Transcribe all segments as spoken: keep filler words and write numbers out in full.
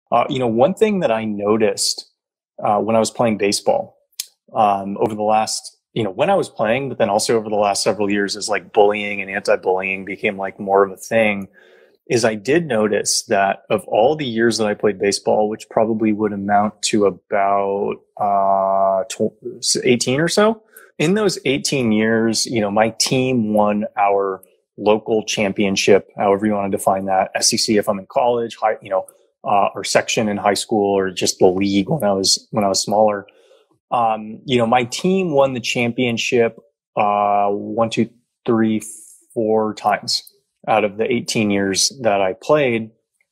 Uh, you know, one thing that I noticed uh, when I was playing baseball um, over the last, you know, when I was playing, but then also over the last several years, as like bullying and anti-bullying became like more of a thing, is I did notice that of all the years that I played baseball, which probably would amount to about uh, eighteen or so, in those eighteen years, you know, my team won our local championship, however you want to define that, S E C if I'm in college, high, you know, uh, or section in high school, or just the league when I was when I was smaller. Um, you know, my team won the championship uh, one, two, three, four times out of the eighteen years that I played.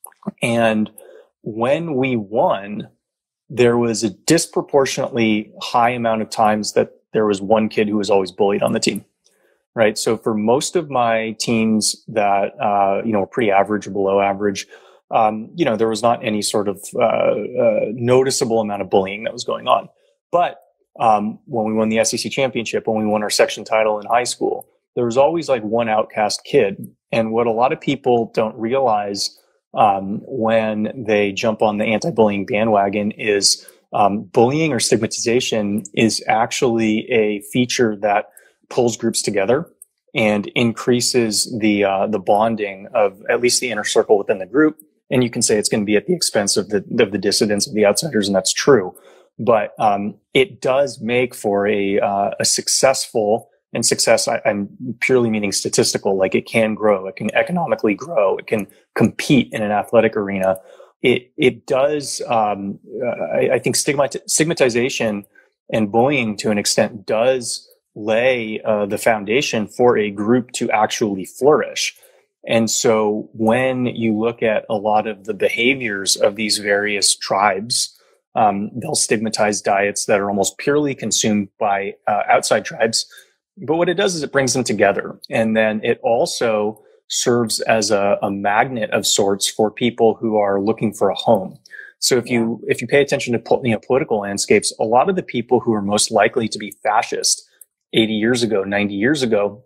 And when we won, there was a disproportionately high amount of times that there was one kid who was always bullied on the team, right? So for most of my teams that, uh, you know, were pretty average or below average, um, you know, there was not any sort of uh, uh, noticeable amount of bullying that was going on. But um, when we won the S E C championship, when we won our section title in high school, there was always like one outcast kid. And what a lot of people don't realize um, when they jump on the anti-bullying bandwagon is um, bullying or stigmatization is actually a feature that pulls groups together and increases the uh, the bonding of at least the inner circle within the group. And you can say it's going to be at the expense of the of the dissidents, of the outsiders, and that's true. But um, it does make for a uh, a successful, and success I, I'm purely meaning statistical, like it can grow, it can economically grow, it can compete in an athletic arena. It it does, um, I, I think stigmat- stigmatization and bullying to an extent does lay uh, the foundation for a group to actually flourish. And so when you look at a lot of the behaviors of these various tribes, um, they'll stigmatize diets that are almost purely consumed by uh, outside tribes. But what it does is it brings them together. And then it also serves as a, a magnet of sorts for people who are looking for a home. So if you, if you pay attention to po- you know, political landscapes, a lot of the people who are most likely to be fascist eighty years ago, ninety years ago,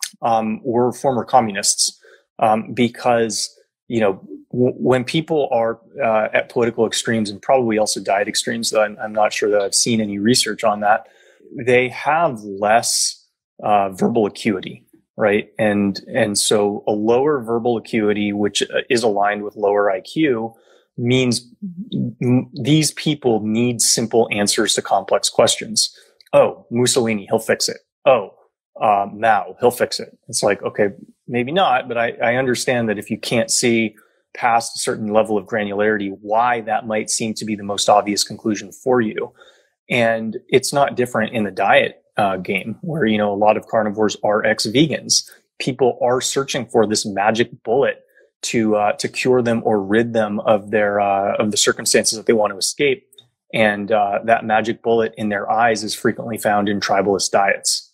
um, were former communists. Um, because, you know, w- when people are uh, at political extremes, and probably also diet extremes, though I'm, I'm not sure that I've seen any research on that, they have less uh, verbal acuity, right? And and so a lower verbal acuity, which is aligned with lower I Q, means m- these people need simple answers to complex questions. Oh, Mussolini, he'll fix it. Oh, uh, Mao, he'll fix it. It's like, okay, maybe not, but I, I understand that if you can't see past a certain level of granularity, why that might seem to be the most obvious conclusion for you. And it's not different in the diet uh, game where, you know, a lot of carnivores are ex-vegans. People are searching for this magic bullet to, uh, to cure them or rid them of their, uh, of the circumstances that they want to escape. And, uh, that magic bullet in their eyes is frequently found in tribalist diets.